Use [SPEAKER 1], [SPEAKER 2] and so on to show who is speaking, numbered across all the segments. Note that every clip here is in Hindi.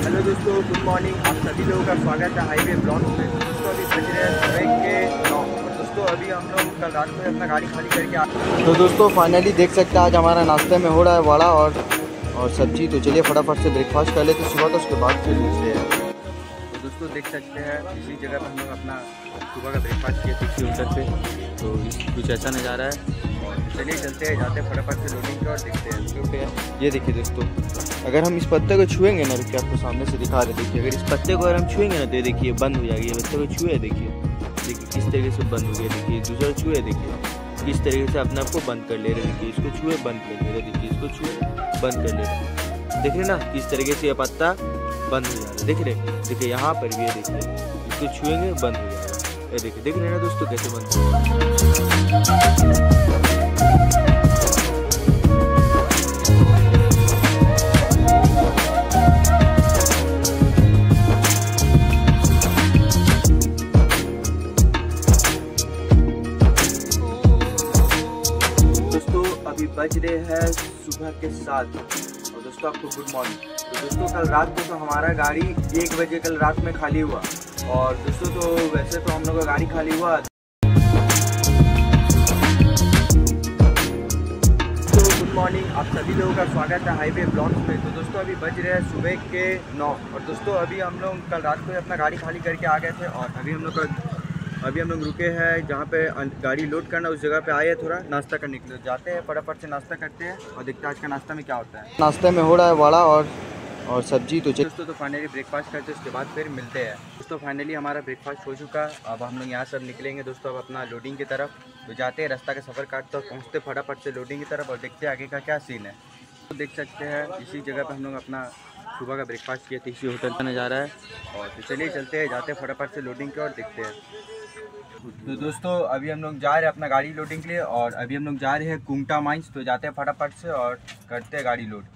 [SPEAKER 1] हेलो दोस्तों, गुड मॉर्निंग। आप सभी लोगों का स्वागत है हाईवे ब्लॉग में। दोस्तों अभी बज रहे हैं सुबह के 9 और दोस्तों अभी हम लोग कल रात में अपना गाड़ी खाली करके आ। तो दोस्तों फाइनली देख सकते हैं आज हमारा नाश्ते में हो रहा है वड़ा और सब्जी। तो चलिए फटाफट से ब्रेकफास्ट कर लेते सुबह का, उसके बाद फिर मिलते हैं। तो दोस्तों देख सकते हैं इसी जगह पर हम लोग अपना सुबह का ब्रेकफास्ट किए थे होटल पे। तो कुछ ऐसा नज़ारा है और चलिए चलते हैं, जाते हैं फटाफट से लोडिंग और देखते हैं। ये देखिए दोस्तों, अगर हम इस पत्ते को छुएंगे ना, रुकिए आपको सामने से दिखा रहे। देखिए अगर इस पत्ते को अगर हम छुएंगे ना तो देखिए बंद हो जाएगी। ये पत्ते को छुए देखिए किस तरीके से बंद हो गया। देखिए दूसरा छुए देखिए किस तरीके से अपने आप को बंद कर ले रहे। देखिए इसको छुए बंद कर ले रहे, देखिए इसको छुए बंद कर ले रहे। देख रहे ना किस तरीके से ये पत्ता बंद हो जा रहा है। देख रहे, देखिए यहाँ पर भी है, देखिए इसको छुएंगे बंद हो जाएगा। ये देखिए, देख रहे ना दोस्तों कैसे बंद हो रहा है। अभी बज रहे हैं सुबह के 7 और दोस्तों आपको गुड मॉर्निंग। तो दोस्तों कल रात को तो हमारा गाड़ी 1 बजे कल रात में खाली हुआ। और दोस्तों तो वैसे तो हम लोग का गाड़ी खाली हुआ। तो गुड मॉर्निंग, आप सभी लोगों का स्वागत है हाईवे ब्लॉग्स में। तो दोस्तों अभी बज रहे हैं सुबह के 9 और दोस्तों अभी हम लोग कल रात को अपना गाड़ी खाली करके आ गए थे। और अभी हम लोग रुके हैं जहाँ पे गाड़ी लोड करना, उस जगह पे आए हैं थोड़ा नाश्ता करने के लिए। जाते हैं फटाफट से नाश्ता करते हैं और देखते हैं आज का नाश्ता में क्या होता है। नाश्ते में हो रहा है वड़ा और सब्जी। तो दोस्तों तो फाइनली ब्रेकफास्ट करते हैं, उसके बाद फिर मिलते हैं। दोस्तों फाइनली हमारा ब्रेकफास्ट हो चुका है। अब हम लोग यहाँ सब निकलेंगे दोस्तों अब अपना लोडिंग की तरफ। तो जाते हैं, रास्ता का सफ़र काटते और पहुँचते फटाफट से लोडिंग की तरफ और देखते हैं आगे का क्या सीन है। तो देख सकते हैं इसी जगह पर हम लोग अपना सुबह का ब्रेकफास्ट किया था, इसी होटल का नज़ारा है। और तो चलिए चलते हैं, जाते हैं फटाफट से लोडिंग की और देखते हैं। तो दोस्तों अभी हम लोग जा रहे हैं अपना गाड़ी लोडिंग के लिए और अभी हम लोग जा रहे हैं कुंगटा माइंस। तो जाते हैं फटाफट से और करते हैं गाड़ी लोड।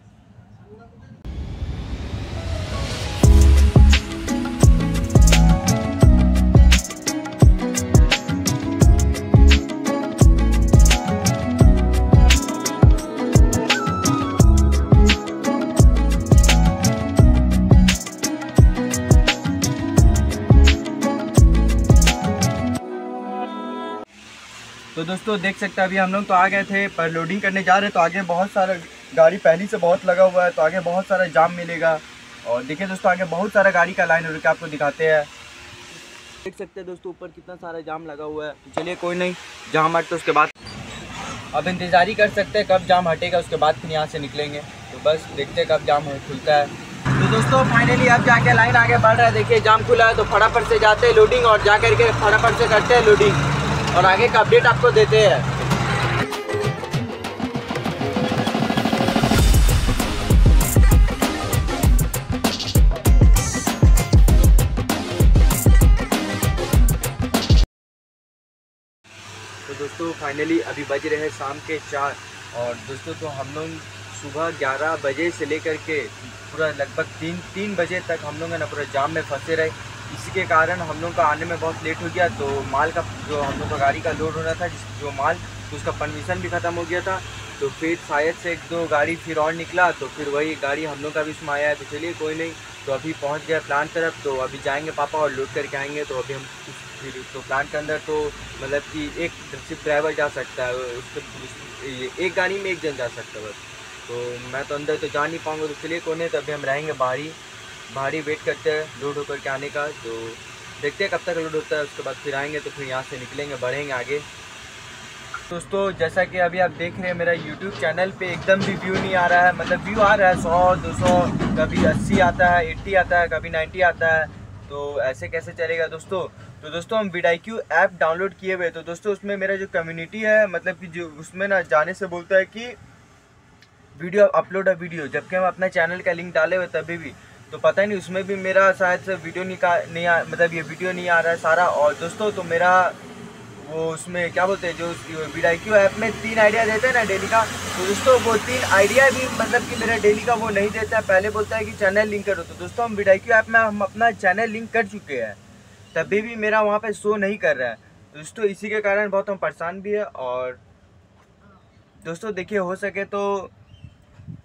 [SPEAKER 1] तो दोस्तों देख सकते हैं अभी हम लोग तो आ गए थे, पर लोडिंग करने जा रहे हैं तो आगे बहुत सारा गाड़ी पहले से बहुत लगा हुआ है। तो आगे बहुत सारा जाम मिलेगा। और देखिए दोस्तों आगे बहुत सारा गाड़ी का लाइन हो रहा है, आपको दिखाते हैं। देख सकते हैं दोस्तों ऊपर कितना सारा जाम लगा हुआ है। तो चलिए कोई नहीं, जाम हटते उसके बाद अब इंतज़ार ही कर सकते हैं कब जाम हटेगा, उसके बाद फिर यहाँ से निकलेंगे। तो बस देखते हैं कब जाम खुलता है। तो दोस्तों फाइनली अब जाके लाइन आगे बढ़ रहा है। देखिए जाम खुला है तो फटाफट से जाते हैं लोडिंग और जा करके फटाफट से करते हैं लोडिंग और आगे का अपडेट आपको देते हैं। तो दोस्तों फाइनली अभी बज रहे हैं शाम के 4 और दोस्तों तो हम लोग सुबह 11 बजे से लेकर के पूरा लगभग 3 बजे तक हम लोग ना पूरा जाम में फंसे रहे। इसी के कारण हम लोग का आने में बहुत लेट हो गया। तो माल का जो हम लोग का गाड़ी का लोड होना था जो माल, तो उसका परमिशन भी ख़त्म हो गया था। तो फिर शायद से 1-2 गाड़ी फिर और निकला, तो फिर वही गाड़ी हम लोग का भी उसमें आया है। तो चलिए कोई नहीं, तो अभी पहुंच गया प्लांट तरफ। तो अभी जाएंगे पापा और लोड करके आएंगे। तो अभी हम फिर तो प्लांट के अंदर तो मतलब कि एक सिर्फ ड्राइवर जा सकता है, उसके एक गाड़ी में एक जन जा सकता है बस। तो मैं तो अंदर तो जा नहीं पाऊँगा। तो चलिए कोई नहीं, तो अभी हम रहेंगे बाहरी वेट करते हैं लोड होकर के आने का। तो देखते हैं कब तक लोड होता है, उसके बाद फिर आएंगे। तो फिर यहाँ से निकलेंगे, बढ़ेंगे आगे। दोस्तों जैसा कि अभी आप देख रहे हैं मेरा YouTube चैनल पे एकदम भी व्यू नहीं आ रहा है। मतलब व्यू आ रहा है 100-200, कभी 80 आता है, 80 आता है, कभी 90 आता है। तो ऐसे कैसे चलेगा दोस्तों। तो दोस्तों हम vidIQ ऐप डाउनलोड किए हुए। तो दोस्तों उसमें मेरा जो कम्युनिटी है, मतलब कि जो उसमें ना जाने से बोलता है कि वीडियो अपलोड है वीडियो, जबकि हम अपना चैनल का लिंक डाले हुए तभी भी। तो पता नहीं उसमें भी मेरा शायद से वीडियो मतलब ये वीडियो नहीं आ रहा है सारा। और दोस्तों तो मेरा वो उसमें क्या बोलते हैं, जो vidIQ ऐप में 3 आइडिया देते हैं ना डेली का। तो दोस्तों वो 3 आइडिया भी मतलब कि मेरा डेली का वो नहीं देता है। पहले बोलता है कि चैनल लिंक करो। तो दोस्तों हम vidIQ ऐप में हम अपना चैनल लिंक कर चुके हैं, तभी भी मेरा वहाँ पे शो नहीं कर रहा है। दोस्तों इसी के कारण बहुत हम परेशान भी है। और दोस्तों देखिए हो सके तो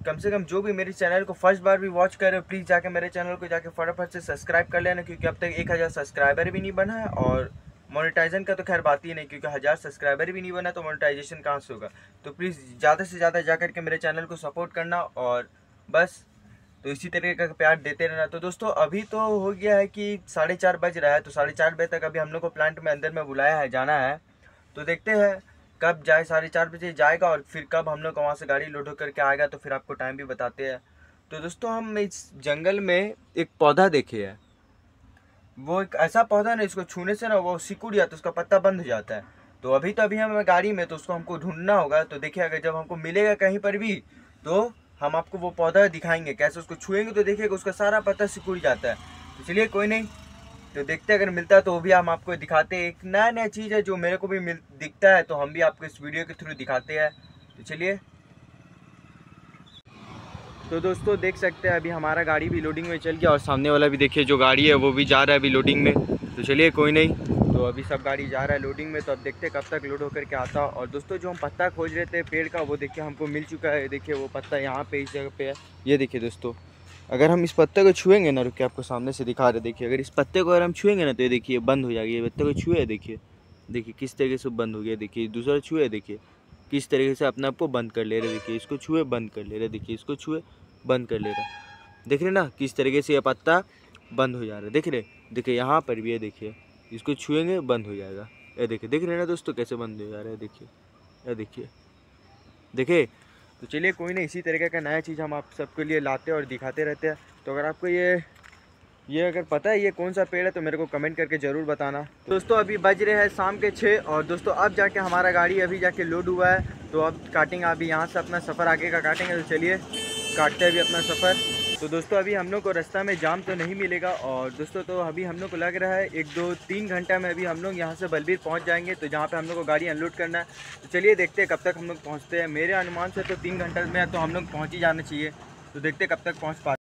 [SPEAKER 1] कम से कम जो भी मेरे चैनल को फर्स्ट बार भी वॉच कर रहे हो, प्लीज़ जाके मेरे चैनल को जाके फटाफट से सब्सक्राइब कर लेना, क्योंकि अब तक 1000 सब्सक्राइबर भी नहीं बना है। और मोनेटाइजेशन का तो खैर बात ही नहीं, क्योंकि 1000 सब्सक्राइबर भी नहीं बना तो मोनेटाइजेशन कहाँ से होगा। तो प्लीज़ ज़्यादा से ज़्यादा जा करके मेरे चैनल को सपोर्ट करना, और बस तो इसी तरीके का प्यार देते रहना। तो दोस्तों अभी तो हो गया है कि 4:30 बज रहा है, तो 4:30 बजे तक अभी हम लोग को प्लांट में अंदर में बुलाया है, जाना है। तो देखते हैं कब जाए, 4:30 बजे जाएगा और फिर कब हम लोग को वहाँ से गाड़ी लोड होकर के आएगा, तो फिर आपको टाइम भी बताते हैं। तो दोस्तों हम इस जंगल में एक पौधा देखे है, वो एक ऐसा पौधा ना, इसको छूने से ना वो सिकुड़ जाता है, उसका पत्ता बंद हो जाता है। तो अभी हम गाड़ी में, तो उसको हमको ढूंढना होगा। तो देखिए अगर जब हमको मिलेगा कहीं पर भी, तो हम आपको वो पौधा दिखाएंगे, कैसे उसको छुएंगे तो देखिएगा उसका सारा पत्ता सिकुड़ जाता है। तो चलिए कोई नहीं, तो देखते हैं अगर मिलता है तो वो भी हम आपको दिखाते हैं। एक नया नया चीज़ है जो मेरे को भी दिखता है, तो हम भी आपको इस वीडियो के थ्रू दिखाते हैं। तो चलिए, तो दोस्तों देख सकते हैं अभी हमारा गाड़ी भी लोडिंग में चल गया, और सामने वाला भी देखिए जो गाड़ी है वो भी जा रहा है अभी लोडिंग में। तो चलिए कोई नहीं, तो अभी सब गाड़ी जा रहा है लोडिंग में, तो अब देखते हैं कब तक लोड होकर के आता। और दोस्तों जो हम पत्ता खोज रहे थे पेड़ का, वो देखिए हमको मिल चुका है। देखिए वो पत्ता यहाँ पे इस जगह पे है, ये देखिए दोस्तों। अगर हम इस पत्ते को छुएंगे ना, रुक के आपको सामने से दिखा रहे, देखिए अगर इस पत्ते को अगर हम छुएंगे ना, तो ये देखिए बंद हो जाएगी। ये पत्ते को छुए देखिए, देखिए किस तरीके से बंद हो गया। देखिए दूसरा छुए, देखिए किस तरीके से अपने आप को बंद कर ले रहे। देखिए इसको छुए बंद कर ले रहे, देखिए इसको छुए बंद कर ले रहा। देख रहे ना किस तरीके से ये पत्ता बंद हो जा रहा है। देख रहे, देखिए यहाँ पर भी है, देखिए इसको छुएंगे बंद हो जाएगा। ये देखिए, देख रहे ना दोस्तों कैसे बंद हो जा रहा है। देखिए ये देखिए, देखिए। तो चलिए कोई नहीं, इसी तरीके का नया चीज़ हम आप सबके लिए लाते और दिखाते रहते हैं। तो अगर आपको ये अगर पता है ये कौन सा पेड़ है, तो मेरे को कमेंट करके ज़रूर बताना। दोस्तों अभी बज रहे हैं शाम के 6, और दोस्तों अब जाके हमारा गाड़ी अभी जाके लोड हुआ है। तो अब काटेंगे, अभी यहाँ से अपना सफ़र आगे का काटेंगे। तो चलिए काटते हैं अभी अपना सफ़र। तो दोस्तों अभी हम लोग को रास्ता में जाम तो नहीं मिलेगा, और दोस्तों तो अभी हम लोग को लग रहा है 1-2-3 घंटा में अभी हम लोग यहाँ से बलबीर पहुँच जाएंगे, तो जहाँ पे हम लोग को गाड़ी अनलोड करना है। तो चलिए देखते हैं कब तक हम लोग पहुँचते हैं। मेरे अनुमान से तो 3 घंटे में तो हम लोग पहुँच ही जाना चाहिए। तो देखते हैं कब तक पहुँच पाते।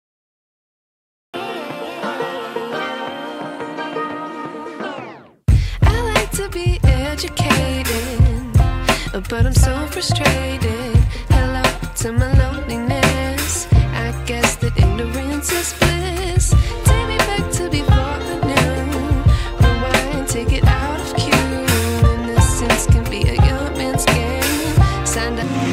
[SPEAKER 2] To be educated, but I'm so frustrated. Hello to my loneliness. I guess that ignorance is bliss. Take me back to before I knew. Rewind, take it out of cue. Innocence can be a young man's game. Signed up.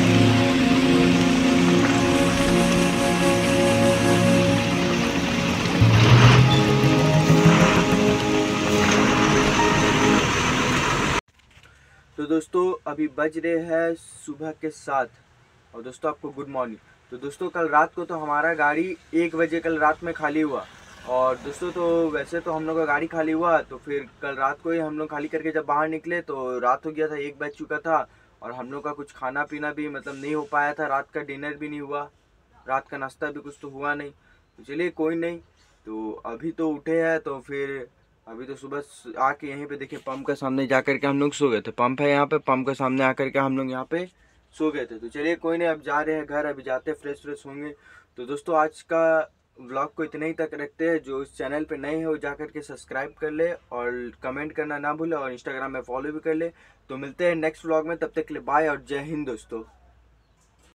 [SPEAKER 1] तो दोस्तों अभी बज रहे हैं सुबह के 7, और दोस्तों आपको गुड मॉर्निंग। तो दोस्तों कल रात को तो हमारा गाड़ी 1 बजे कल रात में खाली हुआ। और दोस्तों तो वैसे तो हम लोग का गाड़ी खाली हुआ, तो फिर कल रात को ही हम लोग खाली करके जब बाहर निकले तो रात हो गया था, 1 बज चुका था। और हम लोग का कुछ खाना पीना भी मतलब नहीं हो पाया था, रात का डिनर भी नहीं हुआ, रात का नाश्ता भी कुछ तो हुआ नहीं। तो चलिए कोई नहीं, तो अभी तो उठे हैं, तो फिर अभी तो सुबह आके यहीं पे देखिए पंप के सामने जा कर के हम लोग सो गए थे। पंप है यहाँ पे, पंप के सामने आकर के हम लोग यहाँ पे सो गए थे। तो चलिए कोई नहीं, अब जा रहे हैं घर, अभी जाते फ्रेश होंगे। तो दोस्तों आज का व्लॉग को इतना ही तक रखते हैं। जो इस चैनल पे नए हैं वो जा कर के सब्सक्राइब कर ले, और कमेंट करना ना भूले, और इंस्टाग्राम में फॉलो भी कर ले। तो मिलते हैं नेक्स्ट व्लॉग में, तब तक के लिए बाय और जय हिंद दोस्तों।